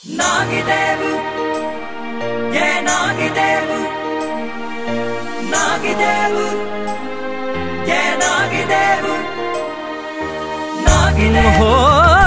नागिदेव, ये नागिदेव, नागिदेव, ये नागिदेव, नागिदेव हो।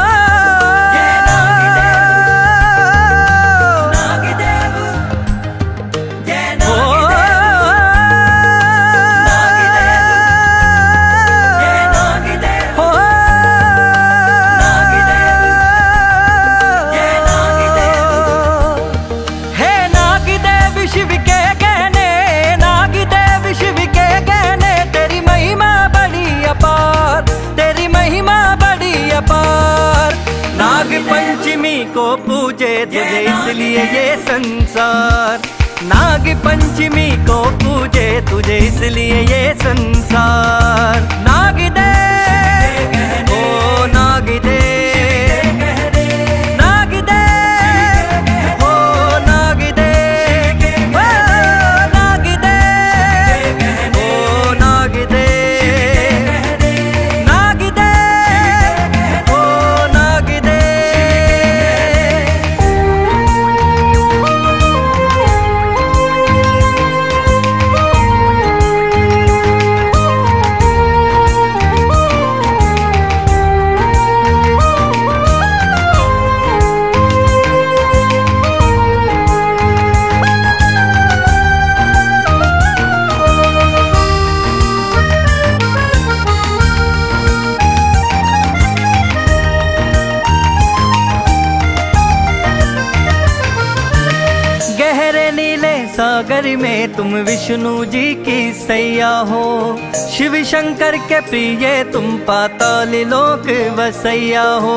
को पूजे तुझे इसलिए ये संसार, नाग पंचमी को पूजे तुझे इसलिए ये संसार। नागिदेव ओ नागिदेव, नागिदेव ओ नागिदेव, ओ नागिदेव ओ नागिदेव, नागिदेव ओ नागिदेव। सागर में तुम विष्णु जी की सैया हो, शिव शंकर के प्रिय तुम पाताल लोक वसैया हो।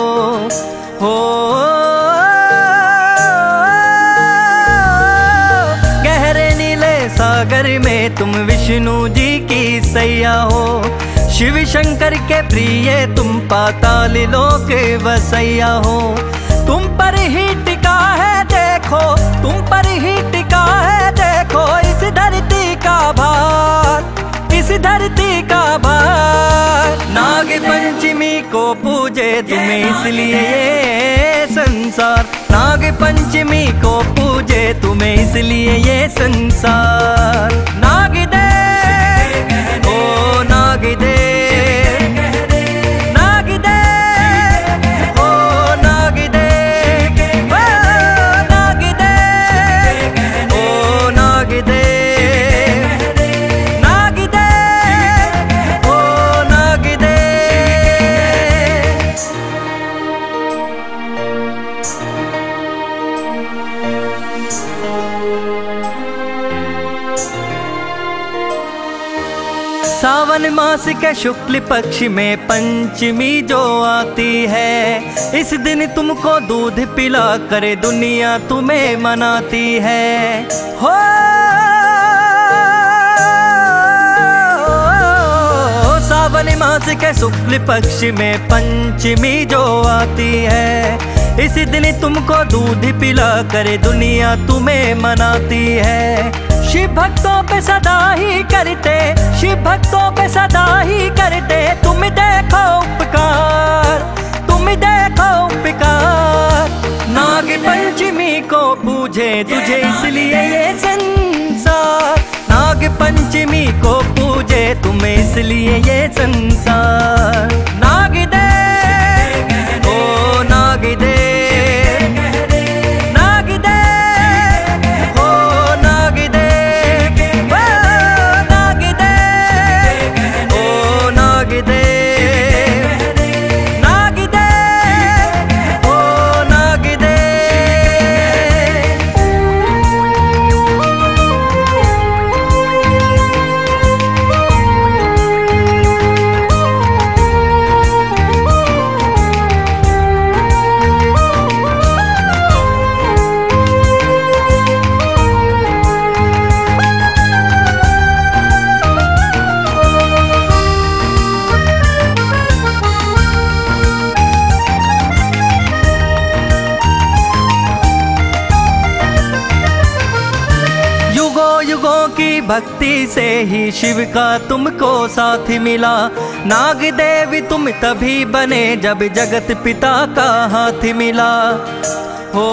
गहरे नीले सागर में तुम विष्णु जी की सैया हो, शिव शंकर के प्रिय तुम पाताल लोक वसैया हो। तुम पर ही टिका है देखो, तुम पर ही टिका है देखो इस धरती का भार, इस धरती का भार। नाग पंचमी को पूजे तुम्हें इसलिए ये संसार, नाग पंचमी को पूजे तुम्हें इसलिए ये संसार। नागिदेव ओ नागिदेव, सावन मास के शुक्ल पक्ष में पंचमी जो आती है, इस दिन तुमको दूध पिला कर दुनिया तुम्हें मनाती है। हो सावन मास के शुक्ल पक्ष में पंचमी जो आती है, इस दिन तुमको दूध पिला कर दुनिया तुम्हें मनाती है। शिव भक्तों पे सदा ही करते, शिव भक्तों पे सदा ही करते तुम देखो उपकार, तुम देखो उपकार। नाग पंचमी को पूजे तुझे इसलिए ये संसार, नाग पंचमी को पूजे तुम्हें इसलिए ये संसार। नागिदेव ओ नागिदेव, भक्ति से ही शिव का तुमको साथ मिला, नाग देवी तुम तभी बने जब जगत पिता का हाथ मिला। हो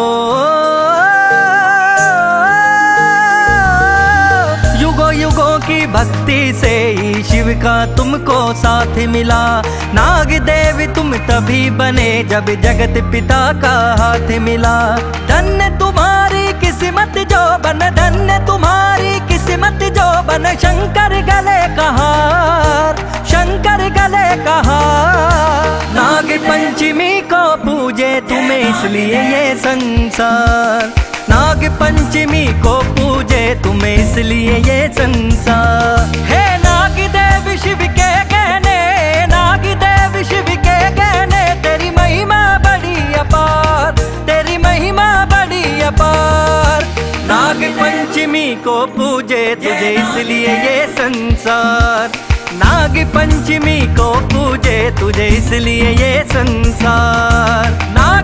युगों युगों की भक्ति से ही शिव का तुमको साथ मिला। नाग देवी तुम तभी बने जब जगत पिता का हाथ मिला। धन्य तुम्हारी किस्मत जो बन, धन्य तुम्हारी किस्मत जो बन, शंकर गले का हार, शंकर गले का हार। नाग पंचमी को पूजे तुम्हें इसलिए ये संसार, नाग पंचमी को पूजे तुम्हें इसलिए ये संसार। हे नाग देव शिव के कहने, नाग देव शिव के कहने, तेरी महिमा बड़ी अपार, तेरी महिमा बड़ी अपार। नाग पंचमी को पूजे तुझे इसलिए ये संसार, नाग पंचमी को पूजे तुझे इसलिए ये संसार।